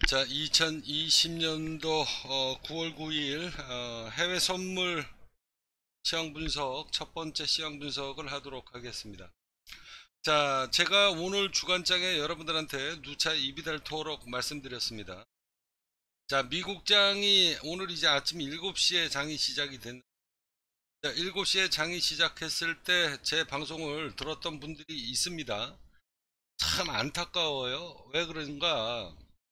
자, 2020년도 9월 9일 해외 선물 시황 분석 첫 번째 시황 분석을 하도록 하겠습니다. 자, 제가 오늘 주간장에 여러분들한테 누차 이비달토록 말씀드렸습니다. 자, 미국장이 오늘 이제 아침 7시에 장이 시작이 됐는데, 자, 7시에 장이 시작했을 때 제 방송을 들었던 분들이 있습니다. 참 안타까워요. 왜 그런가?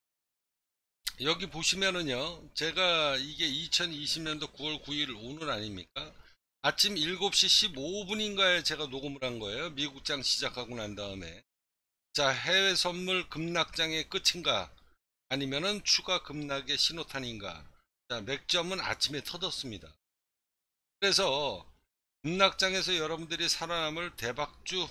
여기 보시면은요, 제가 이게 2020년도 9월 9일 오늘 아닙니까? 아침 7시 15분인가에 제가 녹음을 한 거예요. 미국장 시작하고 난 다음에. 자, 해외 선물 급락장의 끝인가? 아니면은 추가 급락의 신호탄인가? 자, 맥점은 아침에 터졌습니다. 그래서 급락장에서 여러분들이 살아남을 대박주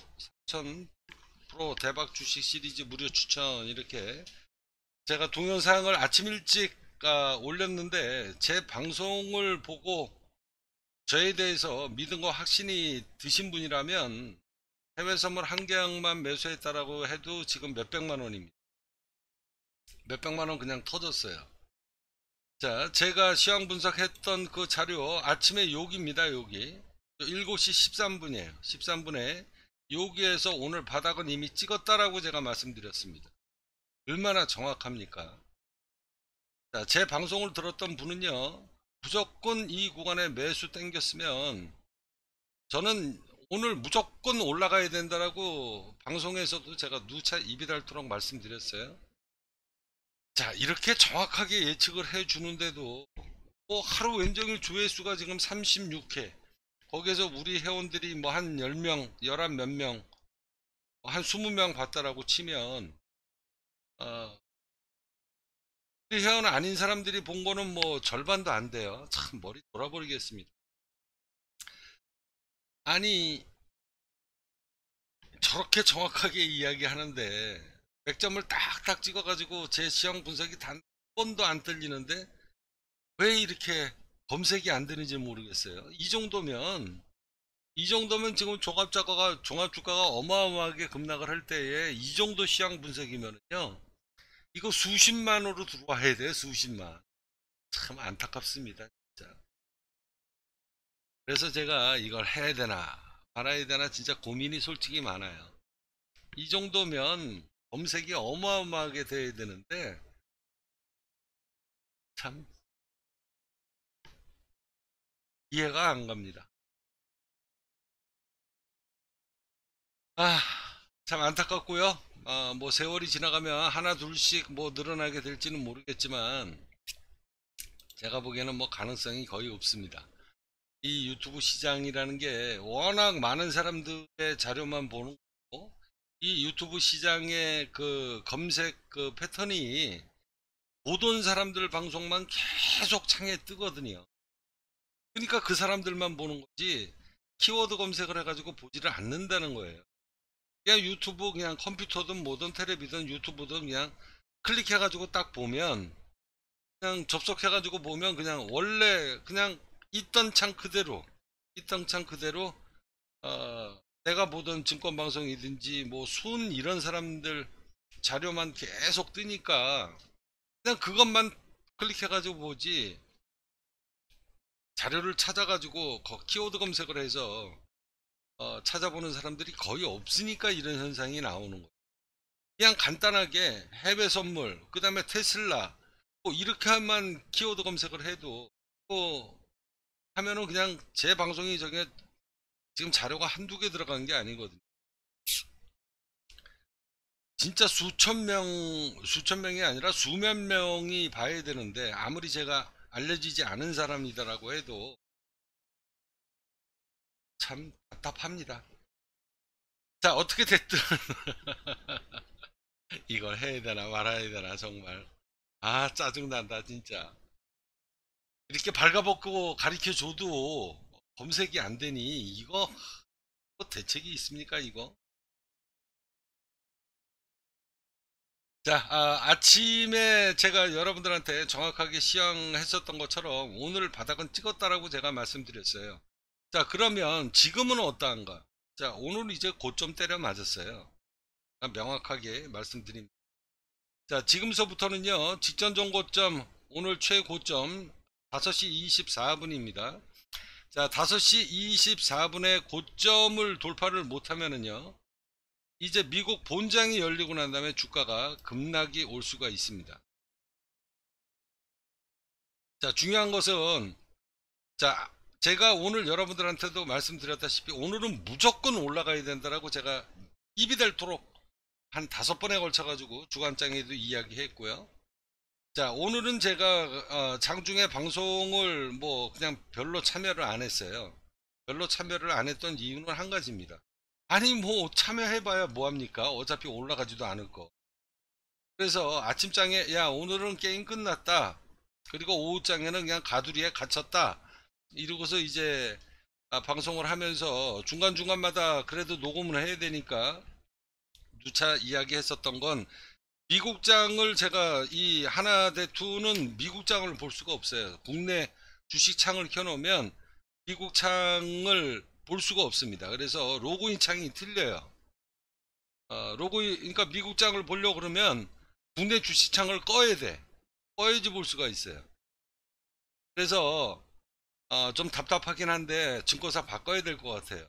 3000% 대박 주식 시리즈 무료 추천 이렇게 제가 동영상을 아침 일찍 올렸는데 제 방송을 보고 저에 대해서 믿음과 확신이 드신 분이라면 해외 선물 한 계약만 매수했다라고 해도 지금 몇백만 원입니다. 몇백만 원 그냥 터졌어요. 자, 제가 시황 분석했던 그 자료 아침에 여기입니다. 여기 7시 13분이에요. 13분에 여기에서 오늘 바닥은 이미 찍었다라고 제가 말씀드렸습니다. 얼마나 정확합니까? 자, 제 방송을 들었던 분은요, 무조건 이 구간에 매수 땡겼으면 저는 오늘 무조건 올라가야 된다라고 방송에서도 제가 누차 입이 닳도록 말씀드렸어요. 자, 이렇게 정확하게 예측을 해주는데도 뭐 하루 왼종일 조회수가 지금 36회, 거기에서 우리 회원들이 뭐 한 10명, 11 몇 명, 한 20명 봤다라고 치면 어, 우리 회원 아닌 사람들이 본 거는 뭐 절반도 안 돼요. 참 머리 돌아버리겠습니다. 아니, 저렇게 정확하게 이야기하는데 100점을 딱딱 찍어가지고 제 시황 분석이 단 번도 안 틀리는데 왜 이렇게 검색이 안 되는지 모르겠어요. 이 정도면 지금 종합주가가 어마어마하게 급락을 할 때에 이 정도 시황 분석이면요, 이거 수십만으로 들어와야 돼. 수십만. 참 안타깝습니다, 진짜. 그래서 제가 이걸 해야 되나 말아야 되나 진짜 고민이 솔직히 많아요. 이 정도면 검색이 어마어마하게 돼야 되는데 참 이해가 안 갑니다. 아, 참 안타깝고요. 뭐 세월이 지나가면 하나 둘씩 뭐 늘어나게 될지는 모르겠지만 제가 보기에는 뭐 가능성이 거의 없습니다. 이 유튜브 시장이라는 게 워낙 많은 사람들의 자료만 보는 거고, 이 유튜브 시장의 그 검색 그 패턴이 보던 사람들 방송만 계속 창에 뜨거든요. 그러니까 그 사람들만 보는 거지 키워드 검색을 해가지고 보지를 않는다는 거예요. 그냥 유튜브 그냥 컴퓨터든 뭐든 테레비든 유튜브든 그냥 클릭해가지고 딱 보면 그냥 접속해가지고 보면 그냥 원래 그냥 있던 창 그대로 내가 보던 증권방송이든지 뭐 순 이런 사람들 자료만 계속 뜨니까 그냥 그것만 클릭해가지고 보지 자료를 찾아가지고 키워드 검색을 해서 찾아보는 사람들이 거의 없으니까 이런 현상이 나오는 거예요. 그냥 간단하게 해외 선물, 그 다음에 테슬라, 뭐 이렇게만 키워드 검색을 해도 또 하면은 그냥 제 방송이 저게 지금 자료가 한두 개 들어간 게 아니거든요. 진짜 수천 명이 아니라 수만 명이 봐야 되는데 아무리 제가 알려지지 않은 사람이다라고 해도 참 답답합니다. 자, 어떻게 됐든 이걸 해야 되나 말아야 되나 정말. 아, 짜증난다, 진짜. 이렇게 발가벗고 가르쳐 줘도 검색이 안 되니, 이거, 뭐 대책이 있습니까, 이거? 자, 아침에 제가 여러분들한테 정확하게 시향했었던 것처럼 오늘 바닥은 찍었다라고 제가 말씀드렸어요. 자, 그러면 지금은 어떠한가? 자, 오늘 이제 고점 때려 맞았어요. 명확하게 말씀드립니다. 자, 지금서부터는요, 직전 정고점, 오늘 최고점 5시 24분입니다. 자, 5시 24분에 고점을 돌파를 못하면은요, 이제 미국 본장이 열리고 난 다음에 주가가 급락이 올 수가 있습니다. 자, 중요한 것은, 자, 제가 오늘 여러분들한테도 말씀드렸다시피 오늘은 무조건 올라가야 된다라고 제가 입이 닳도록 한 5번에 걸쳐가지고 주간장에도 이야기했고요. 자, 오늘은 제가 장중에 방송을 뭐 그냥 별로 참여를 안 했어요. 별로 참여를 안 했던 이유는 한 가지입니다. 아니 뭐 참여해봐야 뭐합니까? 어차피 올라가지도 않을 거. 그래서 아침장에 야 오늘은 게임 끝났다. 그리고 오후장에는 그냥 가두리에 갇혔다. 이러고서 이제 방송을 하면서 중간중간마다 그래도 녹음을 해야 되니까 누차 이야기했었던 건 미국장을 제가 이 하나대투는 미국장을 볼 수가 없어요. 국내 주식창을 켜놓으면 미국창을 볼 수가 없습니다. 그래서 로그인 창이 틀려요. 로그인 그러니까 미국장을 보려고 그러면 국내 주식창을 꺼야 돼. 꺼야지 볼 수가 있어요. 그래서 좀 답답하긴 한데 증권사 바꿔야 될 것 같아요.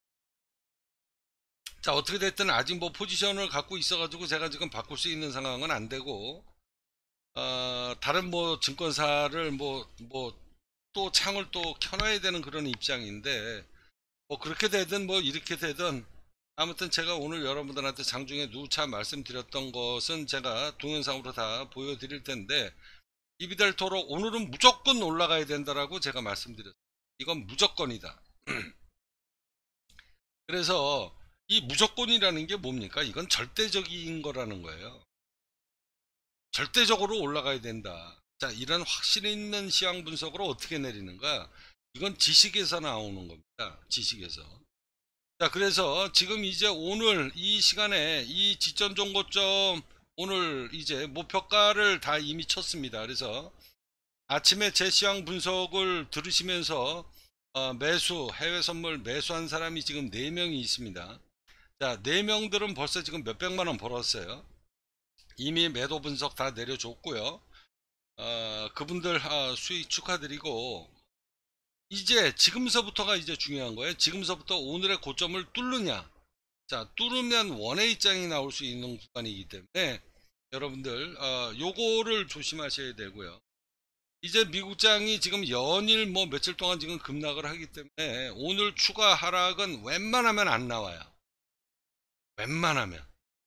자, 어떻게 됐든 아직 뭐 포지션을 갖고 있어가지고 제가 지금 바꿀 수 있는 상황은 안 되고 다른 뭐 증권사를 뭐 또 창을 또 켜놔야 되는 그런 입장인데 뭐 그렇게 되든 뭐 이렇게 되든 아무튼 제가 오늘 여러분들한테 장중에 누차 말씀드렸던 것은 제가 동영상으로 다 보여드릴 텐데 입이 닳도록 오늘은 무조건 올라가야 된다라고 제가 말씀드렸어요. 이건 무조건이다. 그래서 이 무조건이라는 게 뭡니까? 이건 절대적인 거라는 거예요. 절대적으로 올라가야 된다. 자, 이런 확신 있는 시황 분석으로 어떻게 내리는가? 이건 지식에서 나오는 겁니다. 지식에서. 자, 그래서 지금 이제 오늘 이 시간에 이 지점 종고점 오늘 이제 목표가를 다 이미 쳤습니다. 그래서 아침에 제 시황 분석을 들으시면서 매수, 해외 선물 매수한 사람이 지금 4명이 있습니다. 자, 4명들은 벌써 지금 몇백만 원 벌었어요. 이미 매도 분석 다 내려줬고요. 그분들 수익 축하드리고 이제 지금서부터가 이제 중요한 거예요. 지금서부터 오늘의 고점을 뚫느냐. 자, 뚫으면 원A장이 나올 수 있는 구간이기 때문에 여러분들 요거를 조심하셔야 되고요. 이제 미국장이 지금 연일 뭐 며칠 동안 지금 급락을 하기 때문에 오늘 추가 하락은 웬만하면 안 나와요. 웬만하면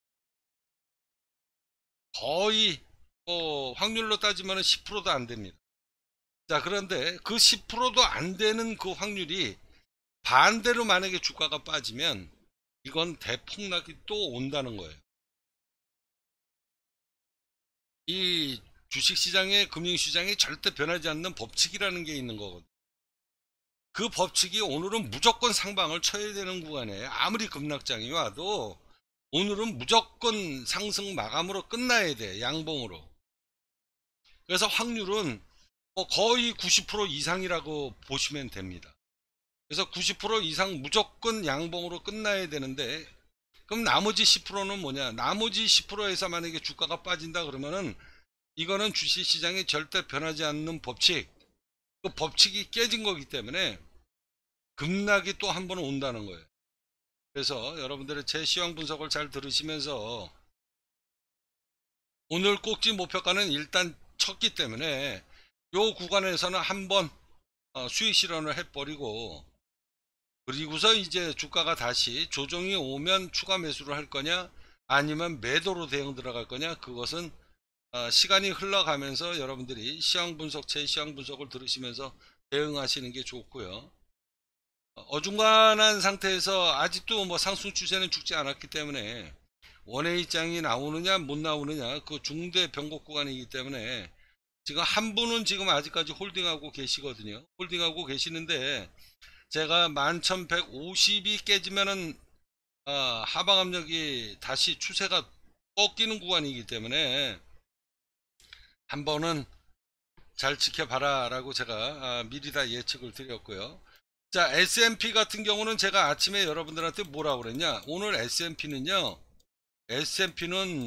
거의 확률로 따지면 10%도 안 됩니다. 자, 그런데 그 10%도 안 되는 그 확률이 반대로 만약에 주가가 빠지면 이건 대폭락이 또 온다는 거예요. 이 주식시장의 금융시장이 절대 변하지 않는 법칙이라는 게 있는 거거든요. 그 법칙이 오늘은 무조건 상방을 쳐야 되는 구간에 아무리 급락장이 와도 오늘은 무조건 상승 마감으로 끝나야 돼. 양봉으로. 그래서 확률은 거의 90% 이상이라고 보시면 됩니다. 그래서 90% 이상 무조건 양봉으로 끝나야 되는데 그럼 나머지 10%는 뭐냐? 나머지 10%에서 만약에 주가가 빠진다 그러면은 이거는 주식시장이 절대 변하지 않는 법칙, 그 법칙이 깨진 거기 때문에 급락이 또 한 번 온다는 거예요. 그래서 여러분들의 제 시황 분석을 잘 들으시면서 오늘 꼭지 목표가는 일단 쳤기 때문에 요 구간에서는 한번 수익 실현을 해버리고 그리고서 이제 주가가 다시 조정이 오면 추가 매수를 할 거냐 아니면 매도로 대응 들어갈 거냐 그것은 시간이 흘러가면서 여러분들이 시황 분석 제 시황 분석을 들으시면서 대응하시는 게 좋고요. 어중간한 상태에서 아직도 뭐 상승 추세는 죽지 않았기 때문에 원A장이 나오느냐 못 나오느냐 그 중대 변곡 구간이기 때문에 지금 한 분은 지금 아직까지 홀딩하고 계시거든요. 홀딩하고 계시는데 제가 11,150이 깨지면은 하방 압력이 다시 추세가 꺾이는 구간이기 때문에 한 번은 잘 지켜봐라 라고 제가 미리 다 예측을 드렸고요. 자, S&P 같은 경우는 제가 아침에 여러분들한테 뭐라고 그랬냐, 오늘 S&P는요 S&P는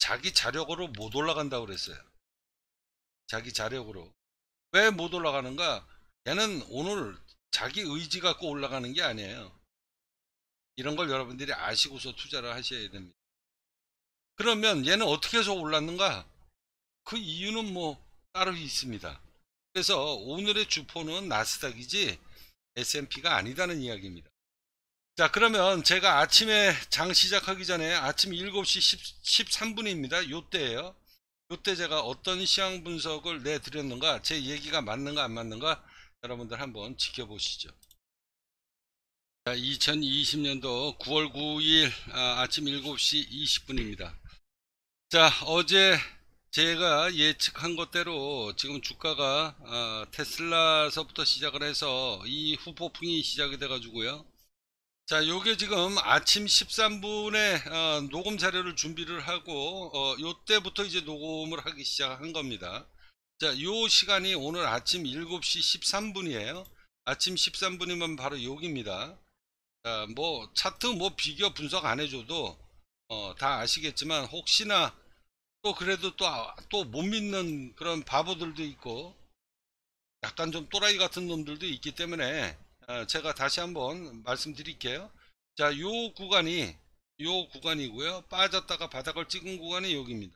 자기 자력으로 못 올라간다고 그랬어요. 자기 자력으로. 왜 못 올라가는가? 얘는 오늘 자기 의지 갖고 올라가는 게 아니에요. 이런 걸 여러분들이 아시고서 투자를 하셔야 됩니다. 그러면 얘는 어떻게 해서 올랐는가? 그 이유는 뭐 따로 있습니다. 그래서 오늘의 주포는 나스닥이지 S&P가 아니다는 이야기입니다. 자, 그러면 제가 아침에 장 시작하기 전에 아침 7시 13분입니다. 요때예요. 요때 제가 어떤 시황 분석을 내드렸는가, 제 얘기가 맞는가 안 맞는가 여러분들 한번 지켜보시죠. 자, 2020년도 9월 9일 아침 7시 20분입니다. 자, 어제 제가 예측한 것대로 지금 주가가 테슬라서부터 시작을 해서 이 후폭풍이 시작이 돼 가지고요. 자, 요게 지금 아침 13분에 녹음 자료를 준비를 하고 요때부터 이제 녹음을 하기 시작한 겁니다. 자, 요 시간이 오늘 아침 7시 13분이에요. 아침 13분이면 바로 여기입니다. 자, 뭐 차트 뭐 비교 분석 안 해줘도 다 아시겠지만, 혹시나 또 그래도 또 못 믿는 그런 바보들도 있고 약간 좀 또라이 같은 놈들도 있기 때문에 제가 다시 한번 말씀드릴게요. 자, 요 구간이고요. 빠졌다가 바닥을 찍은 구간이 여기입니다.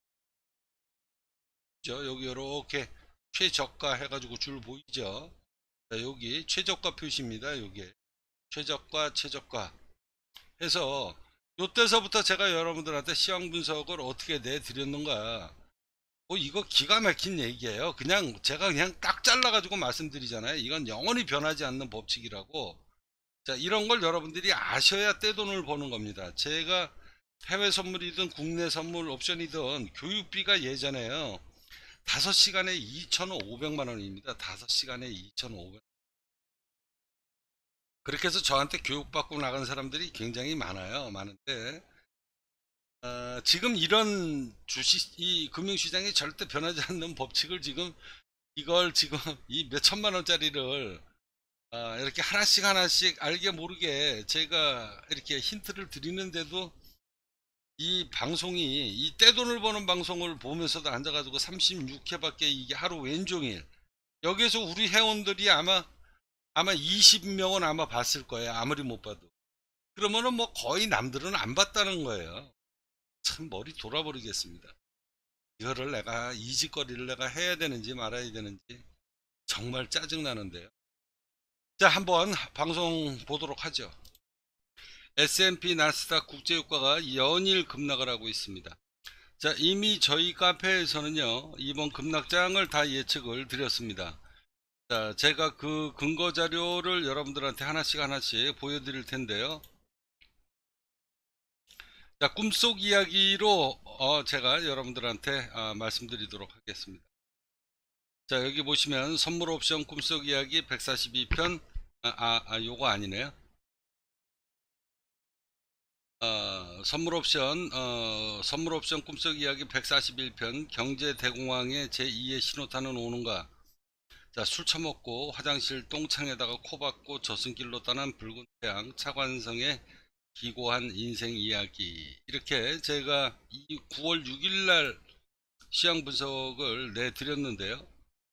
여기 이렇게 최저가 해가지고 줄 보이죠? 자, 여기 최저가 표시입니다. 여기 최저가 최저가 해서 요때서부터 제가 여러분들한테 시황 분석을 어떻게 내드렸는가, 이거 기가 막힌 얘기예요. 제가 그냥 딱 잘라가지고 말씀드리잖아요. 이건 영원히 변하지 않는 법칙이라고. 자, 이런 걸 여러분들이 아셔야 떼돈을 버는 겁니다. 제가 해외 선물이든 국내 선물 옵션이든 교육비가 예전에요, 5시간에 2,500만 원입니다. 5시간에 2,500만 원. 그렇게 해서 저한테 교육받고 나간 사람들이 굉장히 많은데 지금 이런 이 금융시장이 절대 변하지 않는 법칙을 이걸 지금 이 몇천만 원짜리를 이렇게 하나씩 알게 모르게 제가 이렇게 힌트를 드리는데도, 이 떼돈을 버는 방송을 보면서도 앉아가지고 36회밖에 이게 하루 왼종일, 여기에서 우리 회원들이 아마 20명은 아마 봤을 거예요. 아무리 못 봐도. 그러면은 뭐 거의 남들은 안 봤다는 거예요. 참 머리 돌아버리겠습니다. 이거를 이 짓거리를 내가 해야 되는지 말아야 되는지 정말 짜증나는데요. 자, 한번 방송 보도록 하죠. S&P 나스닥 국제유가가 연일 급락을 하고 있습니다. 자, 이미 저희 카페에서는요, 이번 급락장을 다 예측을 드렸습니다. 자, 제가 그 근거 자료를 여러분들한테 하나씩 보여드릴 텐데요. 자, 꿈속 이야기로 제가 여러분들한테 말씀드리도록 하겠습니다. 자, 여기 보시면 선물 옵션 꿈속 이야기 142편, 요거 아니네요. 선물 옵션 꿈속 이야기 141편, 경제 대공황에 제2의 신호탄은 오는가. 자, 술 처먹고 화장실 똥창에다가 코 박고 저승길로 떠난 붉은 태양 차관성의 기고한 인생 이야기, 이렇게 제가 9월 6일날 시황 분석을 내드렸는데요.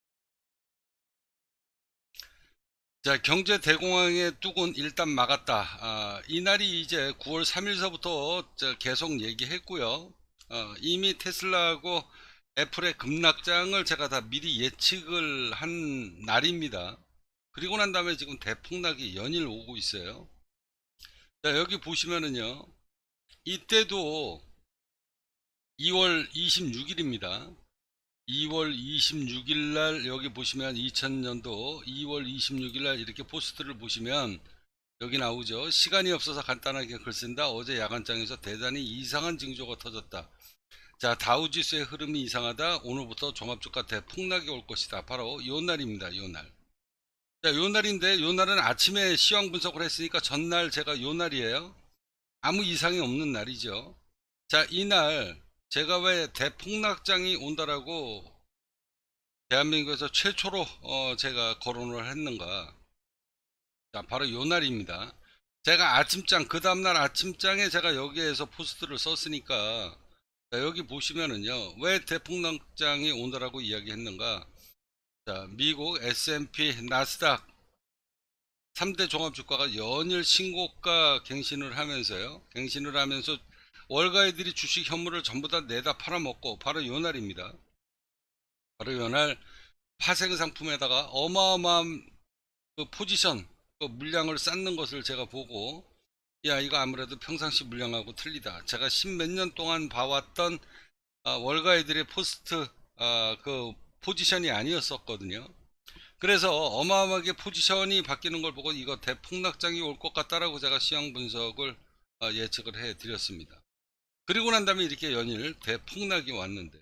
자, 경제 대공황의 뚝은 일단 막았다. 이날이 이제 9월 3일서부터 계속 얘기했고요. 이미 테슬라하고 애플의 급락장을 제가 다 미리 예측을 한 날입니다. 그리고 난 다음에 지금 대폭락이 연일 오고 있어요. 자, 여기 보시면은요, 이때도 2월 26일입니다. 2월 26일 날 여기 보시면 2000년도 2월 26일 날 이렇게 포스트를 보시면 여기 나오죠. 시간이 없어서 간단하게 글 쓴다. 어제 야간장에서 대단히 이상한 징조가 터졌다. 자, 다우지수의 흐름이 이상하다. 오늘부터 종합주가 대폭락이 올 것이다. 바로 요 날입니다. 요 날. 자, 요 날인데, 요 날은 아침에 시황 분석을 했으니까 전날 제가 요 날이에요. 아무 이상이 없는 날이죠. 자, 이날 제가 왜 대폭락장이 온다라고 대한민국에서 최초로 제가 거론을 했는가. 자, 바로 요 날입니다. 제가 아침장, 그 다음날 아침장에 제가 여기에서 포스트를 썼으니까 자, 여기 보시면은요, 왜 대폭락장이 오더라고 이야기했는가. 자, 미국 S&P 나스닥 3대 종합주가가 연일 신고가 갱신을 하면서요. 갱신을 하면서 월가이들이 주식 현물을 전부 다 내다 팔아먹고 바로 요 날입니다. 바로 요 날 파생 상품에다가 어마어마한 그 포지션, 그 물량을 쌓는 것을 제가 보고, 야, 이거 아무래도 평상시 물량하고 틀리다. 제가 십몇 년 동안 봐왔던 월가이들의 포스트 그 포지션이 아니었었거든요. 그래서 어마어마하게 포지션이 바뀌는 걸 보고 이거 대폭락장이 올 것 같다라고 제가 시황 분석을 예측을 해 드렸습니다. 그리고 난 다음에 이렇게 연일 대폭락이 왔는데,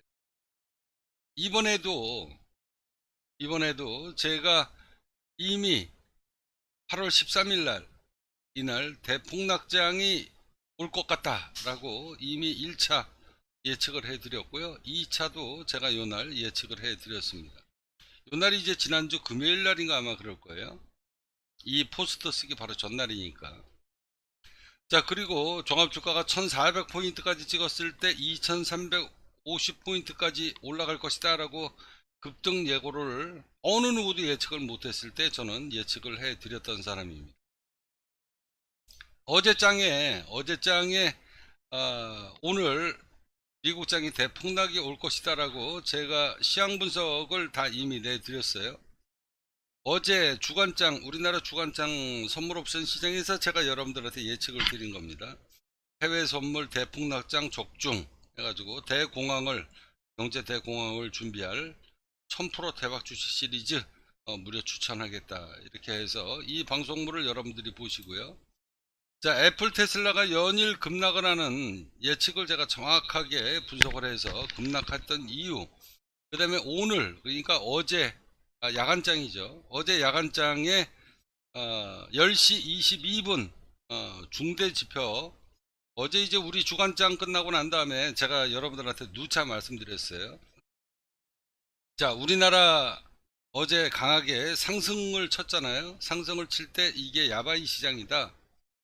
이번에도 제가 이미 8월 13일 날 이날 대폭락장이 올 것 같다라고 이미 1차 예측을 해 드렸고요. 2차도 제가 요날 예측을 해 드렸습니다. 요날이 이제 지난주 금요일 날인가 아마 그럴 거예요. 이 포스터 쓰기 바로 전날이니까. 자, 그리고 종합주가가 1400포인트까지 찍었을 때 2350포인트까지 올라갈 것이다 라고 급등 예고를 어느 누구도 예측을 못했을 때 저는 예측을 해 드렸던 사람입니다. 어제장에 오늘 미국장이 대폭락이 올 것이다 라고 제가 시황 분석을 다 이미 내드렸어요. 어제 주간장, 우리나라 주간장 선물 옵션 시장에서 제가 여러분들한테 예측을 드린 겁니다. 해외 선물 대폭락장 적중 해가지고 경제 대공황을 준비할 1000% 대박 주식 시리즈 무료 추천하겠다. 이렇게 해서 이 방송물을 여러분들이 보시고요. 자, 애플 테슬라가 연일 급락을 하는 예측을 제가 정확하게 분석을 해서 급락했던 이유, 그 다음에 오늘, 그러니까 어제 야간장이죠. 어제 야간장에 10시 22분 중대 지표, 어제 이제 우리 주간장 끝나고 난 다음에 제가 여러분들한테 누차 말씀드렸어요. 자, 우리나라 어제 강하게 상승을 쳤잖아요. 상승을 칠 때 이게 야바이 시장이다.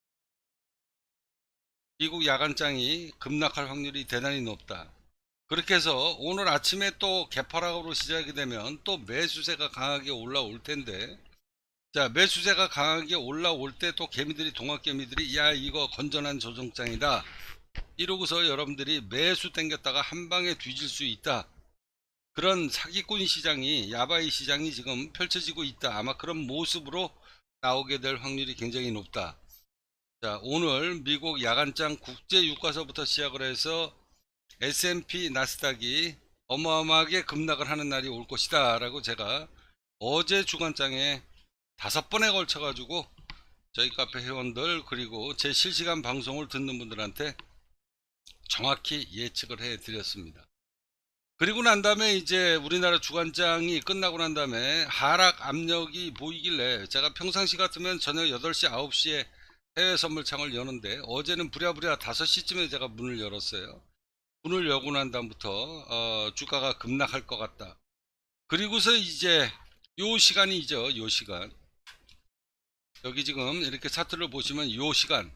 미국 야간장이 급락할 확률이 대단히 높다. 그렇게 해서 오늘 아침에 또 개파락으로 시작이 되면 또 매수세가 강하게 올라올 텐데, 자, 매수세가 강하게 올라올 때 또 개미들이, 동학개미들이 야, 이거 건전한 조정장이다 이러고서 여러분들이 매수 땡겼다가 한 방에 뒤질 수 있다. 그런 사기꾼 시장이, 야바이 시장이 지금 펼쳐지고 있다. 아마 그런 모습으로 나오게 될 확률이 굉장히 높다. 자, 오늘 미국 야간장 국제 유가서부터 시작을 해서 S&P 나스닥이 어마어마하게 급락을 하는 날이 올 것이다 라고 제가 어제 주간장에 5번에 걸쳐 가지고 저희 카페 회원들 그리고 제 실시간 방송을 듣는 분들한테 정확히 예측을 해 드렸습니다. 그리고 난 다음에 이제 우리나라 주간장이 끝나고 난 다음에 하락 압력이 보이길래 제가 평상시 같으면 저녁 8시 9시에 해외 선물창을 여는데 어제는 부랴부랴 5시쯤에 제가 문을 열었어요. 문을 열고 난 다음부터 주가가 급락할 것 같다. 그리고서 이제 요 시간이죠. 요 시간, 여기 지금 이렇게 차트를 보시면 요 시간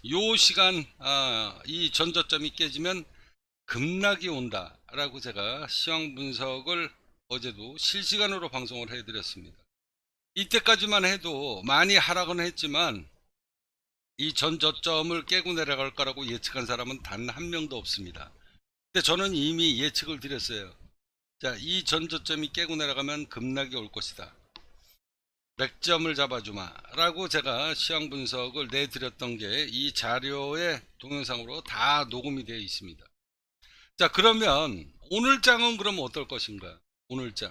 이 전저점이 깨지면 급락이 온다 라고 제가 시황 분석을 어제도 실시간으로 방송을 해 드렸습니다. 이때까지만 해도 많이 하락은 했지만 이 전저점을 깨고 내려갈 거라고 예측한 사람은 단 한 명도 없습니다. 근데 저는 이미 예측을 드렸어요. 자, 이 전저점이 깨고 내려가면 급락이 올 것이다. 맥점을 잡아주마 라고 제가 시황 분석을 내드렸던 게 이 자료의 동영상으로 다 녹음이 되어 있습니다. 자, 그러면 오늘장은 그럼 어떨 것인가? 오늘장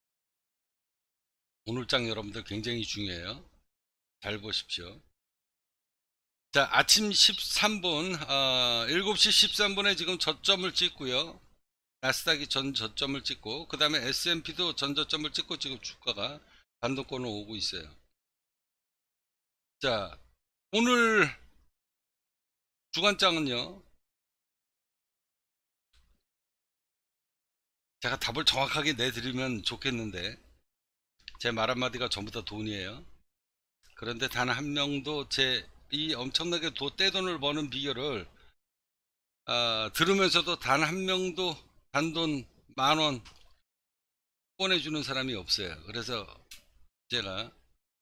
여러분들 굉장히 중요해요. 잘 보십시오. 자, 아침 13분 7시 13분에 지금 저점을 찍고요. 나스닥이 전 저점을 찍고 그 다음에 S&P도 전 저점을 찍고 지금 주가가 반동권을 오고 있어요. 자, 오늘 주간장은요, 제가 답을 정확하게 내드리면 좋겠는데 제 말 한마디가 전부 다 돈이에요. 그런데 단 한 명도 제 이 엄청나게 떼돈을 버는 비결을 들으면서도 단 한 명도 단돈 10,000원 보내주는 사람이 없어요. 그래서 제가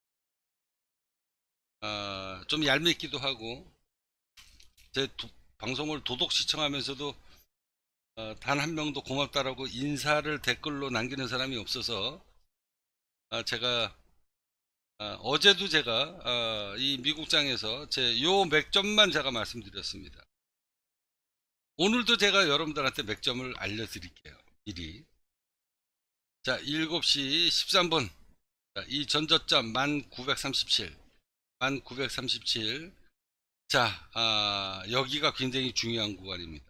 좀 얄밉기도 하고 제 방송을 도덕 시청하면서도 단 한 명도 고맙다라고 인사를 댓글로 남기는 사람이 없어서 제가 어제도 제가 이 미국장에서 제 요 맥점만 제가 말씀드렸습니다. 오늘도 제가 여러분들한테 맥점을 알려드릴게요. 미리. 자, 7시 13분. 자, 이 전저점 1937. 1937. 자, 여기가 굉장히 중요한 구간입니다.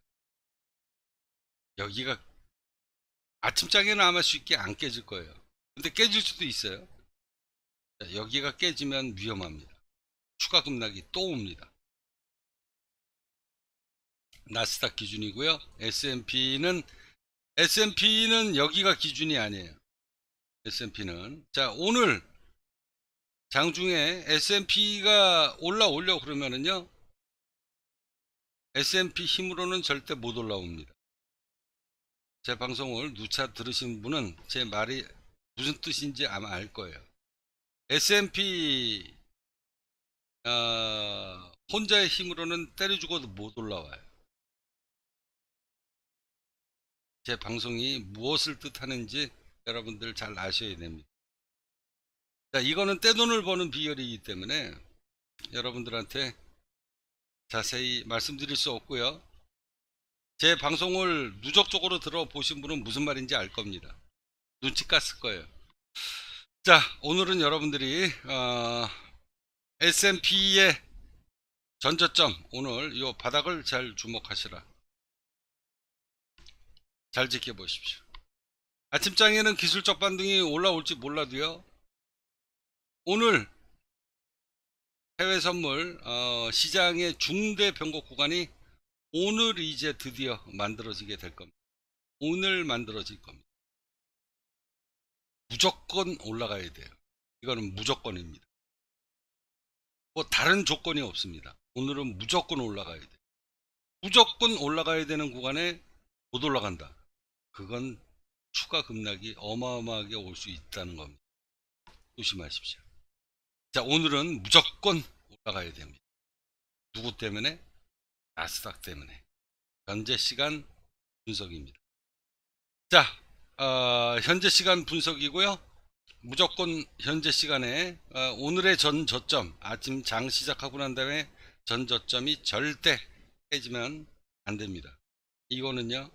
여기가 아침장에는 아마 쉽게 안 깨질 거예요. 근데 깨질 수도 있어요. 자, 여기가 깨지면 위험합니다. 추가 급락이 또 옵니다. 나스닥 기준이고요. S&P는 여기가 기준이 아니에요. S&P는 자, 오늘 장중에 S&P가 올라오려고 그러면은요, S&P 힘으로는 절대 못 올라옵니다. 제 방송을 누차 들으신 분은 제 말이 무슨 뜻인지 아마 알 거예요. S&P 혼자의 힘으로는 때려주고도 못 올라와요. 제 방송이 무엇을 뜻하는지 여러분들 잘 아셔야 됩니다. 자, 이거는 떼돈을 버는 비결이기 때문에 여러분들한테 자세히 말씀드릴 수 없고요. 제 방송을 누적적으로 들어보신 분은 무슨 말인지 알 겁니다. 눈치 깠을 거예요. 자, 오늘은 여러분들이 S&P의 전저점, 오늘 이 바닥을 잘 주목하시라. 잘 지켜보십시오. 아침장에는 기술적 반등이 올라올지 몰라도요, 오늘 해외 선물 시장의 중대 변곡 구간이 오늘 이제 드디어 만들어지게 될 겁니다. 오늘 만들어질 겁니다. 무조건 올라가야 돼요. 이거는 무조건입니다. 뭐 다른 조건이 없습니다. 오늘은 무조건 올라가야 돼요. 무조건 올라가야 되는 구간에 못 올라간다. 그건 추가 급락이 어마어마하게 올 수 있다는 겁니다. 조심하십시오. 자, 오늘은 무조건 올라가야 됩니다. 누구 때문에? 나스닥 때문에. 현재 시간 분석입니다. 자, 현재 시간 분석이고요. 무조건 현재 시간에 오늘의 전 저점, 아침 장 시작하고 난 다음에 전 저점이 절대 깨지면 안 됩니다. 이거는요,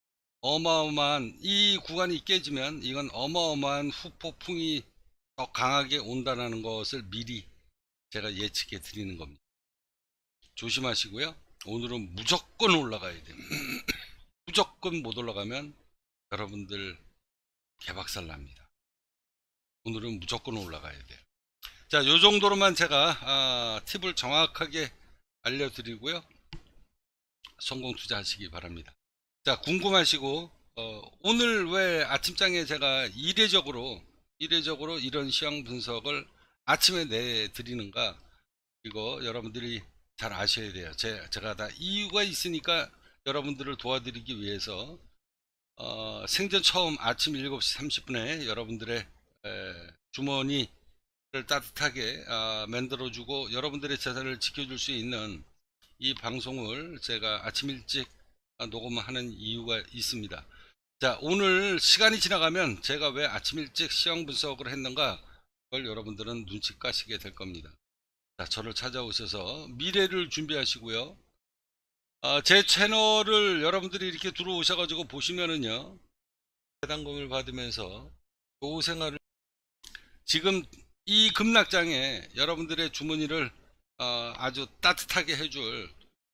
어마어마한, 이 구간이 깨지면 이건 어마어마한 후폭풍이 더 강하게 온다는 것을 미리 제가 예측해 드리는 겁니다. 조심하시고요. 오늘은 무조건 올라가야 됩니다. 무조건 못 올라가면 여러분들 개박살 납니다. 오늘은 무조건 올라가야 돼요. 자, 요 정도로만 제가 팁을 정확하게 알려드리고요. 성공 투자하시기 바랍니다. 자, 궁금하시고 오늘 왜 아침장에 제가 이례적으로 이런 시황 분석을 아침에 내드리는가, 이거 여러분들이 잘 아셔야 돼요. 제가 다 이유가 있으니까 여러분들을 도와드리기 위해서 생전 처음 아침 7시 30분에 여러분들의 주머니를 따뜻하게 만들어주고 여러분들의 재산을 지켜줄 수 있는 이 방송을 제가 아침 일찍 녹음하는 이유가 있습니다. 자, 오늘 시간이 지나가면 제가 왜 아침 일찍 시황 분석을 했는가, 그걸 여러분들은 눈치 까시게 될 겁니다. 자, 저를 찾아오셔서 미래를 준비하시고요. 제 채널을 여러분들이 이렇게 들어오셔가지고 보시면은요, 배당금을 받으면서 노후 생활을, 지금 이 급락장에 여러분들의 주머니를 아주 따뜻하게 해줄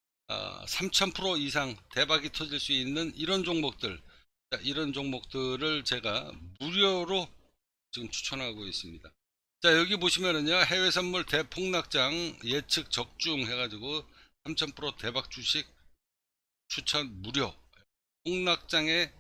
3000% 이상 대박이 터질 수 있는 이런 종목들, 이런 종목들을 제가 무료로 지금 추천하고 있습니다. 자, 여기 보시면은요, 해외 선물 대폭락장 예측 적중 해가지고 3000% 대박 주식 추천 무료, 폭락장의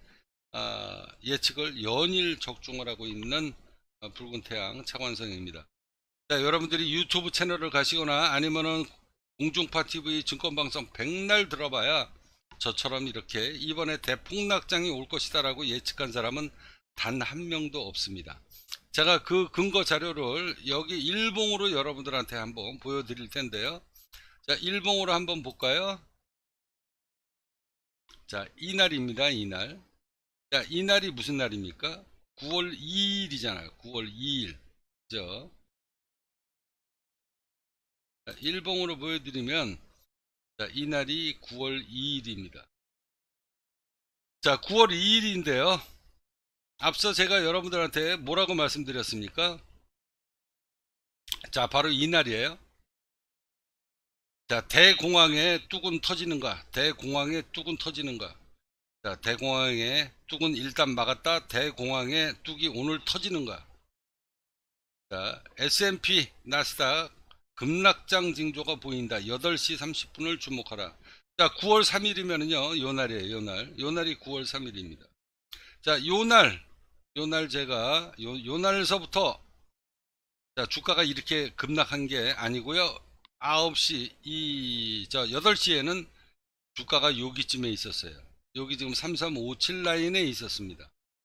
예측을 연일 적중을 하고 있는 붉은 태양 차관성입니다. 자, 여러분들이 유튜브 채널을 가시거나 아니면은 공중파 TV 증권방송 백날 들어봐야 저처럼 이렇게 이번에 대폭락장이 올 것이다 라고 예측한 사람은 단 한 명도 없습니다. 제가 그 근거 자료를 여기 일봉으로 여러분들한테 한번 보여드릴 텐데요. 자, 일봉으로 한번 볼까요? 자, 이날입니다. 이날. 자, 이날이 무슨 날입니까? 9월 2일이잖아요. 9월 2일. 그죠? 자, 일봉으로 보여드리면, 자, 이날이 9월 2일입니다. 자, 9월 2일인데요. 앞서 제가 여러분들한테 뭐라고 말씀드렸습니까? 자, 바로 이날이에요. 자, 대공황에 뚝은 터지는가? 대공황에 뚝은 터지는가? 자, 대공황에 뚝은 일단 막았다. 대공황에 뚝이 오늘 터지는가? 자, S&P 나스닥 급락장 징조가 보인다. 8시 30분을 주목하라. 자, 9월 3일이면은요, 요 날이에요, 요 날. 요 날이 9월 3일입니다. 자, 요 날 제가, 요 날서부터, 자, 주가가 이렇게 급락한 게 아니고요. 9시, 8시에는 주가가 여기쯤에 있었어요. 여기 지금 3357 라인에 있었습니다.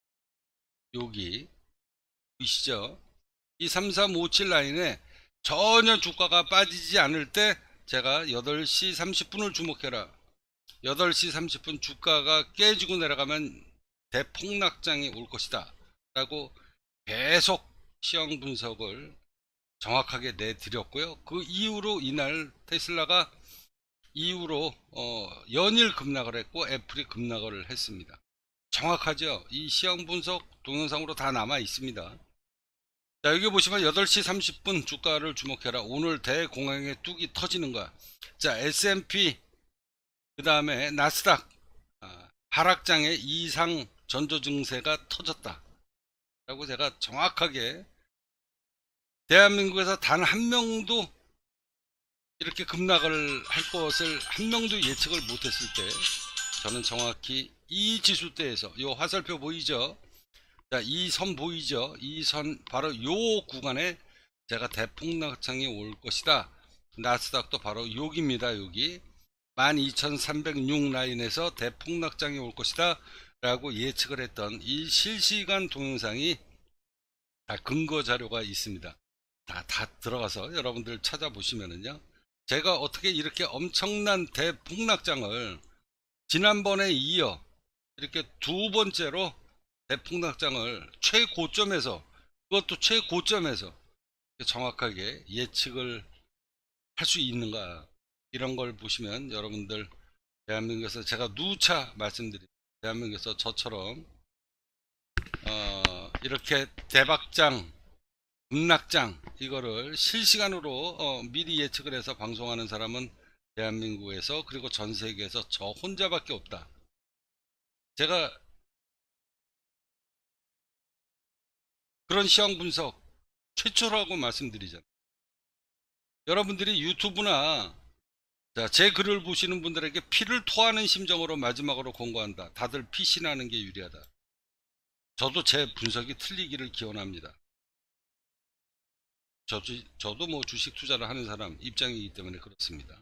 여기, 보이시죠? 이 3357 라인에 전혀 주가가 빠지지 않을 때 제가 8시 30분을 주목해라. 8시 30분 주가가 깨지고 내려가면 대폭락장이 올 것이다 라고 계속 시황 분석을 정확하게 내드렸고요. 그 이후로 이날 테슬라가 이후로 연일 급락을 했고 애플이 급락을 했습니다. 정확하죠? 이 시황 분석 동영상으로 다 남아 있습니다. 자, 여기 보시면 8시 30분 주가를 주목해라. 오늘 대공황의 뚝이 터지는 거야. 자, S&P 그 다음에 나스닥 하락장의 이상 전조 증세가 터졌다 라고 제가 정확하게, 대한민국에서 단 한 명도 이렇게 급락을 할 것을 한 명도 예측을 못했을 때 저는 정확히 이 지수대에서, 요 화살표 보이죠? 자, 이 선 보이죠? 이 선 바로 요 구간에 제가 대폭락장이 올 것이다. 나스닥도 바로 여기입니다. 여기 12306 라인에서 대폭락장이 올 것이다 라고 예측을 했던 이 실시간 동영상이 다 근거 자료가 있습니다. 다 들어가서 여러분들 찾아보시면은요, 제가 어떻게 이렇게 엄청난 대폭락장을 지난번에 이어 이렇게 두 번째로 대폭락장을 최고점에서, 그것도 최고점에서 정확하게 예측을 할 수 있는가, 이런 걸 보시면 여러분들, 대한민국에서 제가 누차 말씀드립니다. 대한민국에서 저처럼 이렇게 대박장, 급락장 이거를 실시간으로 미리 예측을 해서 방송하는 사람은 대한민국에서, 그리고 전 세계에서 저 혼자밖에 없다. 제가 그런 시황 분석 최초라고 말씀드리잖아요. 여러분들이 유튜브나 제 글을 보시는 분들에게 피를 토하는 심정으로 마지막으로 권고한다. 다들 피신하는 게 유리하다. 저도 제 분석이 틀리기를 기원합니다. 저도 뭐 주식 투자를 하는 사람 입장이기 때문에 그렇습니다.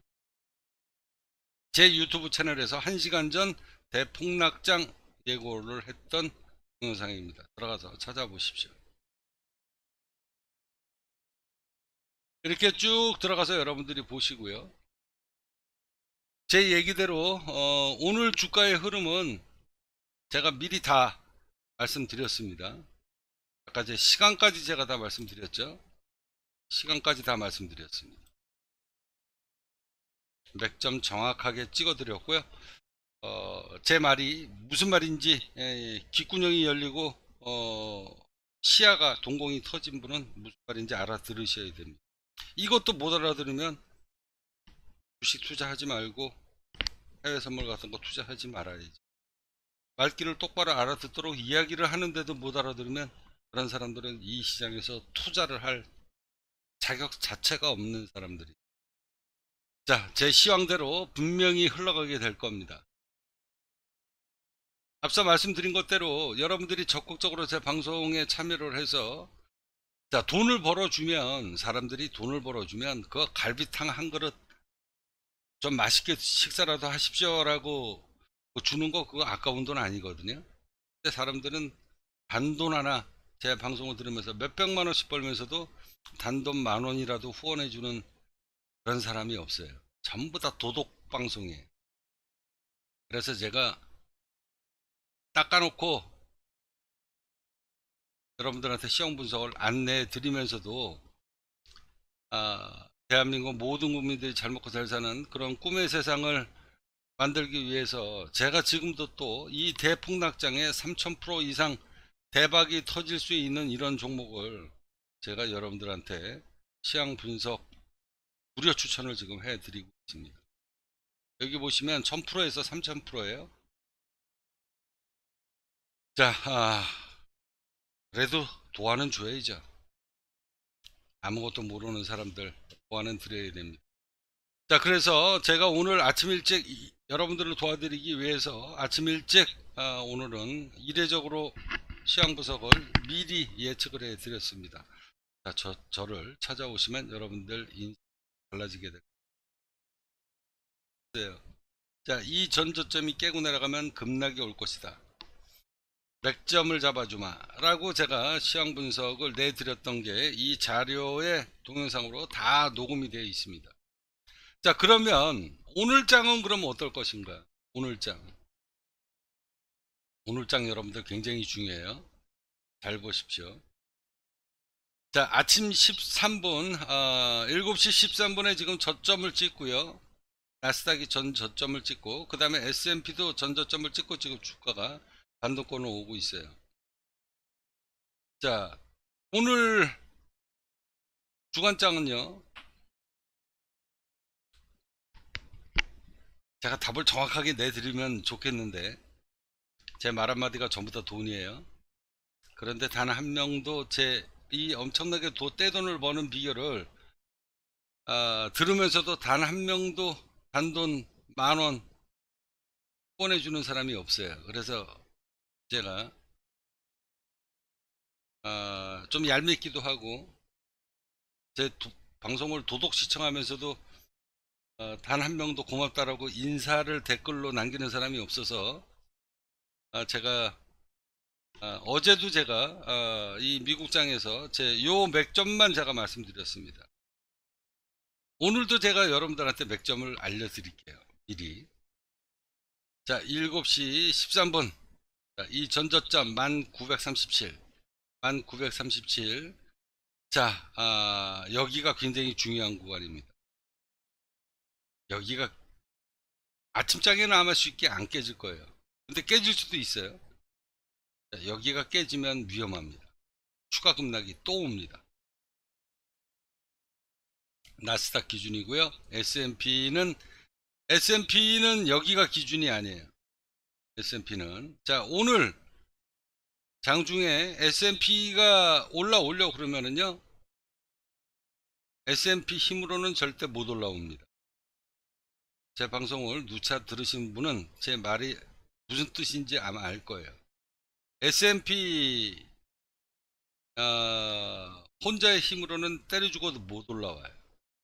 제 유튜브 채널에서 1시간 전 대폭락장 예고를 했던 동영상입니다. 들어가서 찾아보십시오. 이렇게 쭉 들어가서 여러분들이 보시고요. 제 얘기대로 오늘 주가의 흐름은 제가 미리 다 말씀드렸습니다. 아까 제 시간까지 제가 다 말씀드렸죠. 시간까지 다 말씀드렸습니다. 맥점 정확하게 찍어 드렸고요. 제 말이 무슨 말인지 귓구녕이 열리고 시야가 동공이 터진 분은 무슨 말인지 알아들으셔야 됩니다. 이것도 못 알아들으면 주식 투자하지 말고 해외 선물 같은 거 투자하지 말아야지. 말귀를 똑바로 알아듣도록 이야기를 하는데도 못 알아들으면 그런 사람들은 이 시장에서 투자를 할 자격 자체가 없는 사람들이. 자, 제 시황대로 분명히 흘러가게 될 겁니다. 앞서 말씀드린 것대로 여러분들이 적극적으로 제 방송에 참여를 해서, 자, 돈을 벌어주면, 사람들이 돈을 벌어주면 그 갈비탕 한 그릇 좀 맛있게 식사라도 하십시오 라고 뭐 주는 거 그거 아까운 돈 아니거든요. 근데 사람들은 단돈 하나 제 방송을 들으면서 몇백만 원씩 벌면서도 단돈 10,000원이라도 후원해주는 그런 사람이 없어요. 전부 다 도덕 방송이에요. 그래서 제가 닦아놓고 여러분들한테 시험 분석을 안내해 드리면서도 대한민국 모든 국민들이 잘 먹고 잘 사는 그런 꿈의 세상을 만들기 위해서 제가 지금도 또 이 대폭락장에 3000% 이상 대박이 터질 수 있는 이런 종목을 제가 여러분들한테 시황 분석 무료 추천을 지금 해드리고 있습니다. 여기 보시면 1000%에서 3000%예요. 자, 그래도 도와는 줘야죠. 아무것도 모르는 사람들 도와는 드려야 됩니다. 자, 그래서 제가 오늘 아침 일찍 여러분들을 도와드리기 위해서 아침 일찍 오늘은 이례적으로 시황 분석을 미리 예측을 해 드렸습니다. 자, 저를 찾아오시면 여러분들 인생 달라지게 될 거예요. 자, 이 전저점이 깨고 내려가면 급락이 올 것이다. 맥점을 잡아주마 라고 제가 시황 분석을 내드렸던 게 이 자료의 동영상으로 다 녹음이 되어 있습니다. 자, 그러면 오늘 장은 그럼 어떨 것인가? 오늘 장 여러분들 굉장히 중요해요. 잘 보십시오. 자, 아침 13분 7시 13분에 지금 저점을 찍고요. 나스닥이 전 저점을 찍고 그 다음에 S&P도 전 저점을 찍고 지금 주가가 반도권으로 오고 있어요. 자, 오늘 주간장은요, 제가 답을 정확하게 내드리면 좋겠는데 제 말 한마디가 전부 다 돈이에요. 그런데 단 한 명도 제 이 엄청나게 떼돈을 버는 비결을 들으면서도 단 한 명도 단돈 10,000원 보내주는 사람이 없어요. 그래서 제가 좀 얄밉기도 하고 제 방송을 도덕 시청하면서도 단 한 명도 고맙다라고 인사를 댓글로 남기는 사람이 없어서 제가 어제도 제가 이 미국장에서 제 요 맥점만 제가 말씀드렸습니다. 오늘도 제가 여러분들한테 맥점을 알려드릴게요. 미리. 자, 7시 13분 이 전저점 1937 자, 여기가 굉장히 중요한 구간입니다. 여기가 아침장에는 아마 쉽게 안 깨질 거예요. 근데 깨질 수도 있어요. 자, 여기가 깨지면 위험합니다. 추가 급락이 또 옵니다. 나스닥 기준이고요. S&P는 여기가 기준이 아니에요. S&P는 자, 오늘 장중에 S&P가 올라오려고 그러면은요, S&P 힘으로는 절대 못 올라옵니다. 제 방송을 누차 들으신 분은 제 말이 무슨 뜻인지 아마 알 거예요. S&P 혼자의 힘으로는 때려 죽어도 못 올라와요.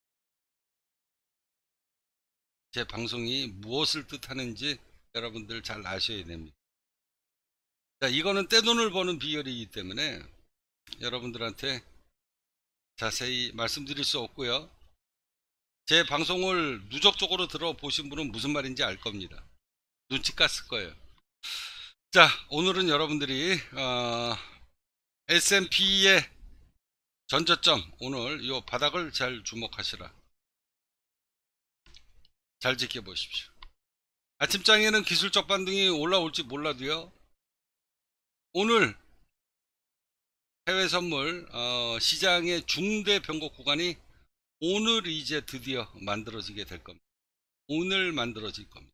제 방송이 무엇을 뜻하는지 여러분들 잘 아셔야 됩니다. 자, 이거는 떼돈을 버는 비결이기 때문에 여러분들한테 자세히 말씀드릴 수 없고요. 제 방송을 누적적으로 들어보신 분은 무슨 말인지 알 겁니다. 눈치 깠을 거예요. 자, 오늘은 여러분들이 S&P의 전저점, 오늘 이 바닥을 잘 주목하시라. 잘 지켜보십시오. 아침장에는 기술적 반등이 올라올지 몰라도요, 오늘 해외 선물 시장의 중대 변곡 구간이 오늘 이제 드디어 만들어지게 될 겁니다. 오늘 만들어질 겁니다.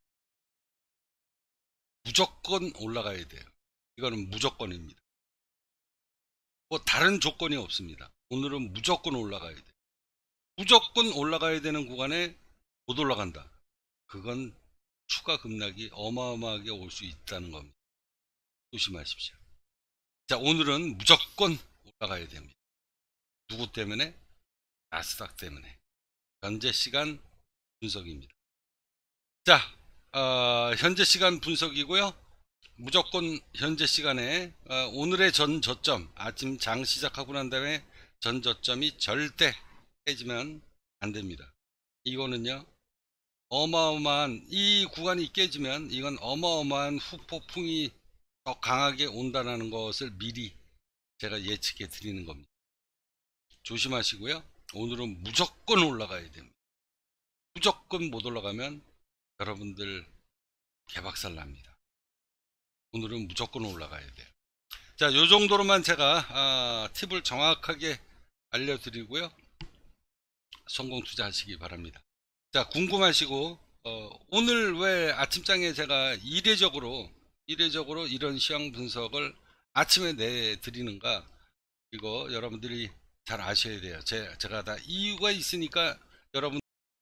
무조건 올라가야 돼요. 이거는 무조건입니다. 뭐 다른 조건이 없습니다. 오늘은 무조건 올라가야 돼요. 무조건 올라가야 되는 구간에 못 올라간다. 그건 추가 급락이 어마어마하게 올 수 있다는 겁니다. 조심하십시오. 자, 오늘은 무조건 올라가야 됩니다. 누구 때문에? 나스닥 때문에. 현재 시간 분석입니다. 자, 현재 시간 분석이고요. 무조건 현재 시간에 오늘의 전 저점, 아침 장 시작하고 난 다음에 전 저점이 절대 깨지면 안 됩니다. 이거는요, 어마어마한, 이 구간이 깨지면 이건 어마어마한 후폭풍이 더 강하게 온다는 것을 미리 제가 예측해 드리는 겁니다. 조심하시고요. 오늘은 무조건 올라가야 됩니다. 무조건 못 올라가면 여러분들 개박살 납니다. 오늘은 무조건 올라가야 돼요. 자, 요 정도로만 제가 팁을 정확하게 알려드리고요. 성공 투자하시기 바랍니다. 자, 궁금하시고 오늘 왜 아침장에 제가 이례적으로 이런 시황 분석을 아침에 내드리는가, 이거 여러분들이 잘 아셔야 돼요. 제가 다 이유가 있으니까 여러분.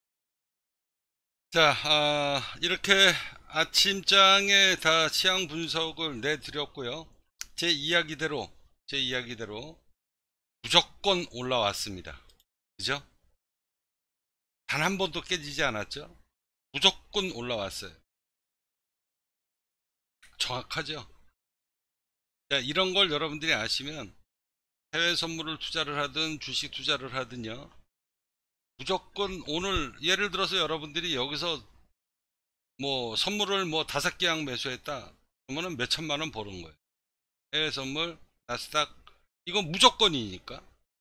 자, 이렇게 아침장에 다 시황 분석을 내드렸고요. 제 이야기대로 무조건 올라왔습니다. 그죠? 단 한 번도 깨지지 않았죠? 무조건 올라왔어요. 정확하죠? 자, 이런 걸 여러분들이 아시면 해외 선물을 투자를 하든 주식 투자를 하든요, 무조건 오늘 예를 들어서 여러분들이 여기서 뭐 선물을 뭐 5개약 매수했다 그러면은 몇 천만 원 버는 거예요. 해외 선물, 나스닥, 이건 무조건이니까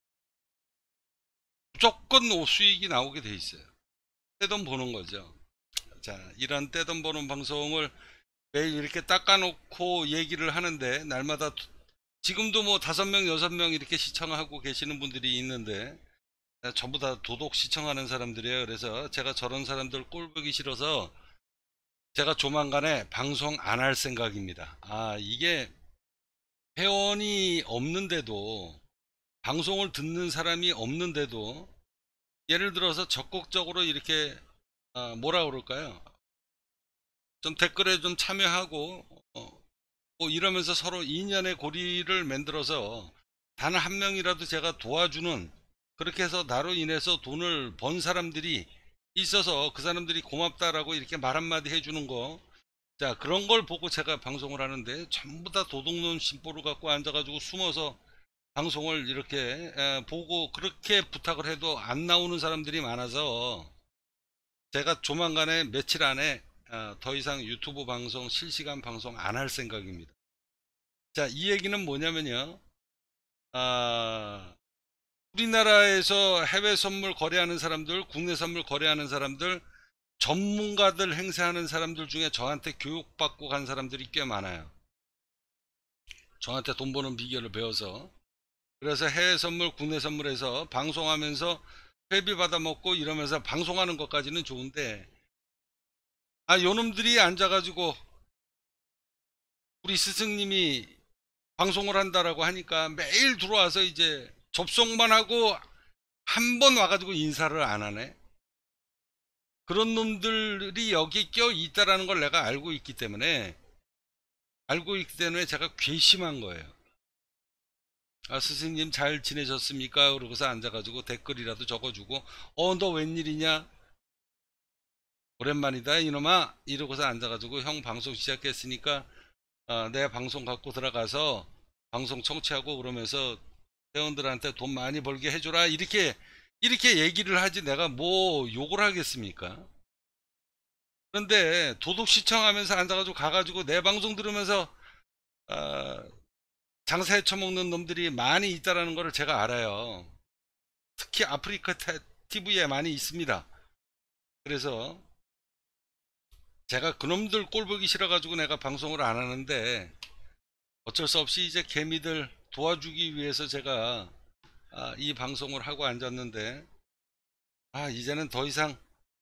무조건 수익이 나오게 돼 있어요. 떼돈 보는 거죠. 자, 이런 떼돈 보는 방송을 매일 이렇게 닦아놓고 얘기를 하는데, 날마다 지금도 뭐 5명 6명 이렇게 시청하고 계시는 분들이 있는데 전부 다 도독 시청하는 사람들이에요. 그래서 제가 저런 사람들 꼴보기 싫어서 제가 조만간에 방송 안 할 생각입니다. 이게 회원이 없는데도, 방송을 듣는 사람이 없는데도, 예를 들어서 적극적으로 이렇게 뭐라 그럴까요, 좀 댓글에 좀 참여하고 뭐 이러면서 서로 인연의 고리를 만들어서 단 한 명이라도 제가 도와주는, 그렇게 해서 나로 인해서 돈을 번 사람들이 있어서 그 사람들이 고맙다라고 이렇게 말 한마디 해주는 거, 자, 그런 걸 보고 제가 방송을 하는데, 전부 다 도둑놈 심보를 갖고 앉아가지고 숨어서 방송을 이렇게 보고 그렇게 부탁을 해도 안 나오는 사람들이 많아서 제가 조만간에 며칠 안에 더 이상 유튜브 방송, 실시간 방송 안 할 생각입니다. 자, 이 얘기는 뭐냐면요, 우리나라에서 해외 선물 거래하는 사람들, 국내 선물 거래하는 사람들, 전문가들 행세하는 사람들 중에 저한테 교육받고 간 사람들이 꽤 많아요. 저한테 돈 버는 비결을 배워서. 그래서 해외 선물, 국내 선물에서 방송하면서 회비 받아 먹고 이러면서 방송하는 것까지는 좋은데, 요놈들이 앉아가지고 우리 스승님이 방송을 한다라고 하니까 매일 들어와서 이제 접속만 하고 한 번 와가지고 인사를 안 하네. 그런 놈들이 여기 껴 있다라는 걸 내가 알고 있기 때문에 제가 괘씸한 거예요. 스승님 잘 지내셨습니까? 그러고서 앉아가지고 댓글이라도 적어주고, 너 웬일이냐? 오랜만이다 이놈아, 이러고서 앉아가지고 형 방송 시작했으니까 내 방송 갖고 들어가서 방송 청취하고 그러면서 회원들한테 돈 많이 벌게 해줘라, 이렇게 얘기를 하지 내가 뭐 욕을 하겠습니까? 그런데 도둑 시청하면서 앉아가지고 가가지고 내 방송 들으면서 장사해 처먹는 놈들이 많이 있다라는 것을 제가 알아요. 특히 아프리카 TV에 많이 있습니다. 그래서 제가 그놈들 꼴보기 싫어가지고 내가 방송을 안 하는데, 어쩔 수 없이 이제 개미들 도와주기 위해서 제가 이 방송을 하고 앉았는데, 이제는 더 이상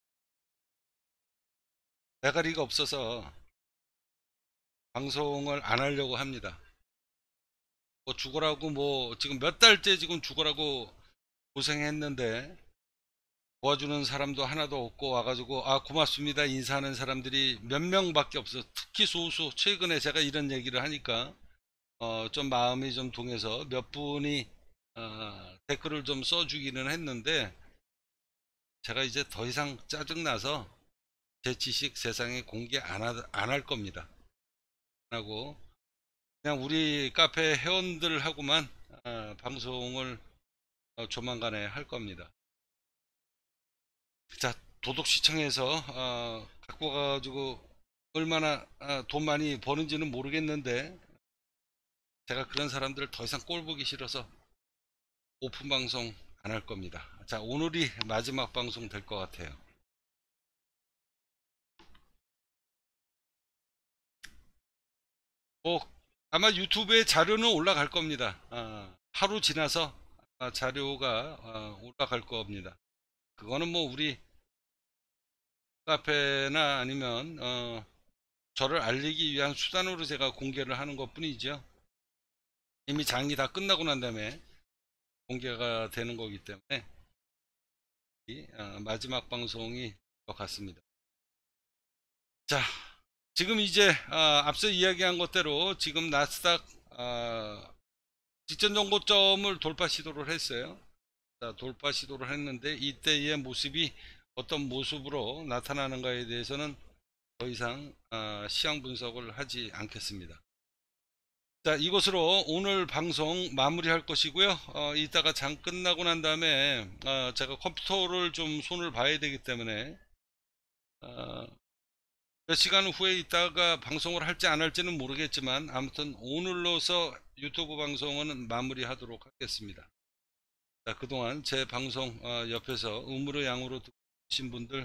대가리가 없어서 방송을 안 하려고 합니다. 뭐 죽으라고, 뭐 지금 몇 달째 지금 죽으라고 고생했는데 도와주는 사람도 하나도 없고, 와가지고 고맙습니다 인사하는 사람들이 몇 명밖에 없어. 특히 소수, 최근에 제가 이런 얘기를 하니까 좀 마음이 좀 동해서 몇 분이 댓글을 좀 써주기는 했는데, 제가 이제 더 이상 짜증나서 제 지식 세상에 공개 안 할 겁니다. 안 하고 그냥 우리 카페 회원들하고만 방송을 조만간에 할 겁니다. 자, 도덕시청에서 갖고 가가지고 얼마나 돈 많이 버는지는 모르겠는데 제가 그런 사람들 더 이상 꼴 보기 싫어서 오픈 방송 안 할 겁니다. 자, 오늘이 마지막 방송 될 것 같아요. 뭐 아마 유튜브에 자료는 올라갈 겁니다. 하루 지나서 자료가 올라갈 겁니다. 그거는 뭐 우리 카페나 아니면 저를 알리기 위한 수단으로 제가 공개를 하는 것 뿐이죠. 이미 장이 다 끝나고 난 다음에 공개가 되는 거기 때문에 마지막 방송이 것 같습니다. 자, 지금 이제 앞서 이야기한 것대로 지금 나스닥 직전 정고점을 돌파 시도를 했어요. 자, 돌파 시도를 했는데 이때의 모습이 어떤 모습으로 나타나는가에 대해서는 더 이상 시황 분석을 하지 않겠습니다. 자, 이것으로 오늘 방송 마무리할 것이고요. 이따가 장 끝나고 난 다음에 제가 컴퓨터를 좀 손을 봐야 되기 때문에 몇 시간 후에 있다가 방송을 할지 안 할지는 모르겠지만 아무튼 오늘로서 유튜브 방송은 마무리하도록 하겠습니다. 자, 그동안 제 방송 옆에서 음으로 양으로 듣고 계신 분들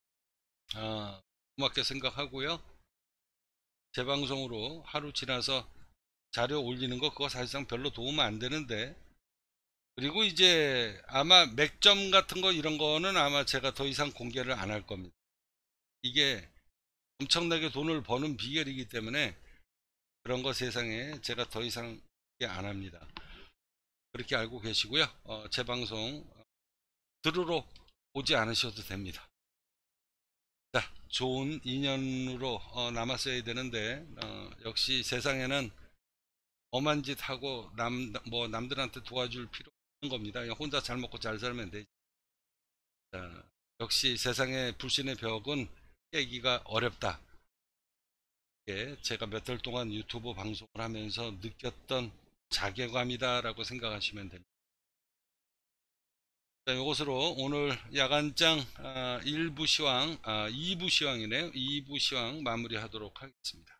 고맙게 생각하고요. 제 방송으로 하루 지나서 자료 올리는 거 그거 사실상 별로 도움 안 되는데, 그리고 이제 아마 맥점 같은 거 이런 거는 아마 제가 더 이상 공개를 안 할 겁니다. 이게 엄청나게 돈을 버는 비결이기 때문에 그런 거 세상에 제가 더 이상 안 합니다. 그렇게 알고 계시고요. 제 방송 들으러 오지 않으셔도 됩니다. 자, 좋은 인연으로 남았어야 되는데 역시 세상에는 엄한 짓 하고 남들한테 도와줄 필요 없는 겁니다. 그냥 혼자 잘 먹고 잘 살면 되지. 자, 역시 세상의 불신의 벽은 깨기가 어렵다. 이게 제가 몇 달 동안 유튜브 방송을 하면서 느꼈던 자괴감이다라고 생각하시면 됩니다. 자, 이것으로 오늘 야간장 1부 시황, 2부 시황이네요. 2부 시황 마무리하도록 하겠습니다.